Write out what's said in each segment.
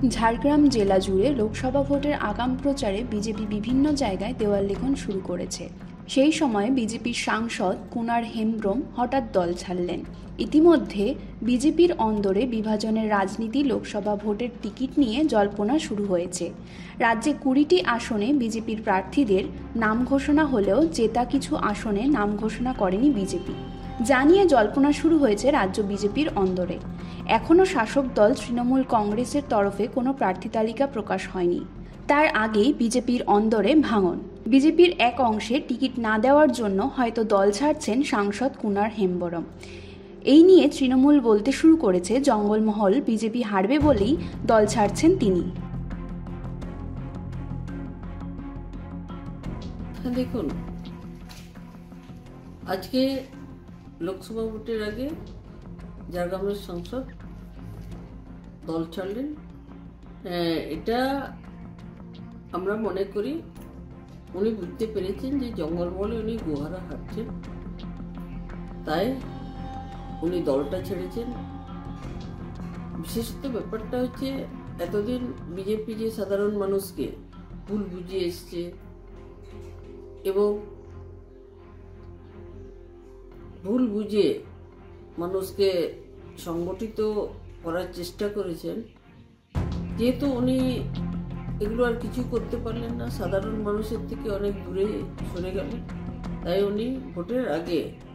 ঝাড়গ্রাম জেলা জুড়ে লোকসভা ভোটের আগাম প্রচারে বিজেপি বিভিন্ন জায়গায় দেওয়াল লিখন শুরু করেছে। সেই সময় বিজেপির সাংসদ কুনার হেমব্রম হঠাৎ দল ছাড়লেন। ইতিমধ্যে বিজেপির অন্দরে বিভাজনের রাজনীতি, লোকসভা ভোটের টিকিট নিয়ে জল্পনা শুরু হয়েছে। রাজ্যে 20টি আসনে বিজেপির প্রার্থীদের নাম ঘোষণা হলেও জেতা কিছু আসনে নাম ঘোষণা করেনি বিজেপি। জানিয়ে জল্পনা শুরু হয়েছে রাজ্য বিজেপির অন্দরে। এখনও শাসক দল তৃণমূল কংগ্রেসের তরফে কোনো প্রার্থী তালিকা প্রকাশ হয়নি। তার আগেই বিজেপির অন্দরে ভাঙন। বিজেপির এক অংশে টিকিট না দেওয়ার জন্য হয়তো দল ছাড়ছেন সাংসদ কুনার হেমব্রম। এই নিয়ে তৃণমূল বলতে শুরু করেছে জঙ্গলমহল বিজেপি হারবে বলেই দল ছাড়ছেন তিনি। দেখুন, আজকে লোকসভা ভোটের আগে ঝাড়গ্রামের সাংসদ দল ছাড়লেন। এটা আমরা মনে করি উনি বুঝতে পেরেছেন যে জঙ্গলমহলে উনি গোহারা হাঁটছেন, তাই উনি দলটা ছেড়েছেন। বিশেষত ব্যাপারটা হচ্ছে, এতদিন বিজেপি যে সাধারণ মানুষকে ভুল বুঝিয়ে এসছে এবং ভুল বুঝে মানুষকে সংগঠিত করার চেষ্টা করেছেন, যেহেতু উনি এগুলো আর কিছু করতে পারলেন না, সাধারণ মানুষের থেকে অনেক দূরে সরে গেলেন, তাই উনি ভোটের আগে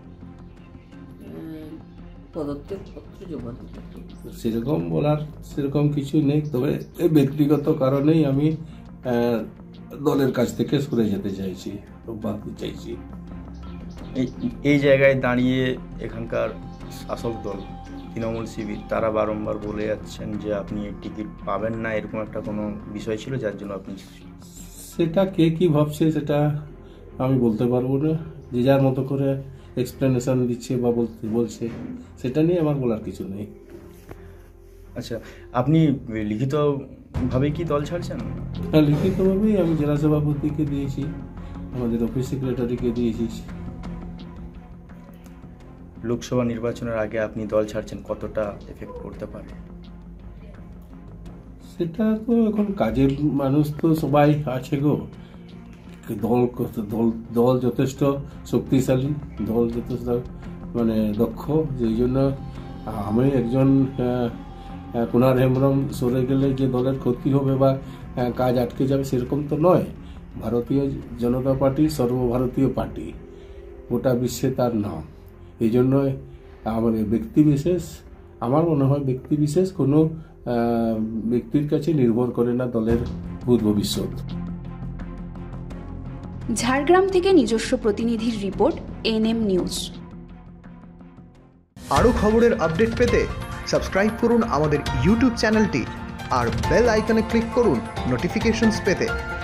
পদত্যাগ পত্র জমা দিলেন। সেরকম কিছু নেই, তবে ব্যক্তিগত কারণেই আমি দলের কাছ থেকে সরে যেতে চাইছি, চাইছি। এই জায়গায় দাঁড়িয়ে এখানকার শাসক দল তৃণমূল শিবির তারা বারংবার বলে যাচ্ছেন যে আপনি টিকিট পাবেন না, এরকম একটা কোনো বিষয় ছিল যার জন্য আপনি। সেটা কে কি ভাবছে সেটা আমি বলতে পারবো না। যে যার মতো করে এক্সপ্লেনেশন দিচ্ছে বা বলছে, সেটা নিয়ে আমার বলার কিছু নেই। আচ্ছা, আপনি লিখিতভাবে কি দল ছাড়ছেন? হ্যাঁ, লিখিতভাবেই আমি জেলা সভাপতিকে দিয়েছি, আমাদের অফিস সেক্রেটারিকে দিয়েছি। লোকসভা নির্বাচনের আগে আপনি দল ছাড়ছেন, কতটা এফেক্ট করতে পারে? সেটা তো এখন কাজের মানুষ তো সবাই আছে গো। দল যথেষ্ট শক্তিশালী, দল যথেষ্ট দক্ষ, যেই জন্য আমি একজন কুনার হেমব্রম সরে গেলে যে দলের ক্ষতি হবে বা কাজ আটকে যাবে সেরকম তো নয়। ভারতীয় জনতা পার্টি সর্বভারতীয় পার্টি, গোটা বিশ্বে তার নাম। এই জন্য আমার মনে হয় ব্যক্তিবিশেষ কোনো ব্যক্তির কাছে নির্ভর করে না দলের ভবিষ্যৎ। ঝাড়গ্রাম থেকে নিজস্ব প্রতিনিধির রিপোর্ট, এনএম নিউজ। আরও খবরের আপডেট পেতে সাবস্ক্রাইব করুন আমাদের ইউটিউব চ্যানেলটি আর বেল আইকনে ক্লিক করুন নোটিফিকেশনস পেতে।